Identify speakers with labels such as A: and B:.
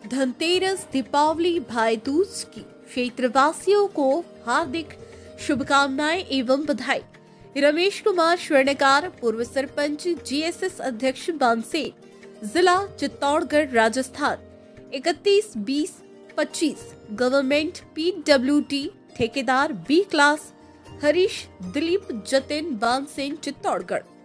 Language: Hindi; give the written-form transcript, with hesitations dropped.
A: धनतेरस, दीपावली, भाई दूज की क्षेत्रवासियों को हार्दिक शुभकामनाएं एवं बधाई। रमेश कुमार स्वर्णकार, पूर्व सरपंच, जीएसएस अध्यक्ष बानसेन, जिला चित्तौड़गढ़, राजस्थान। 31/20/25 गवर्नमेंट पीडब्ल्यूडी ठेकेदार बी क्लास हरीश दिलीप जतिन बानसेन, चित्तौड़गढ़।